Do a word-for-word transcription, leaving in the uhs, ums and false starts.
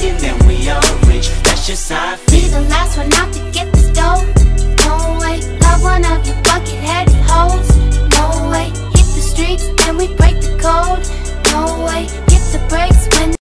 thinking that we all rich. That's just how I Be feel. the last one out to get this dough. No way, love one of you bucket-headed hoes. No way, hit the streets and we break the code. No way, hit the brakes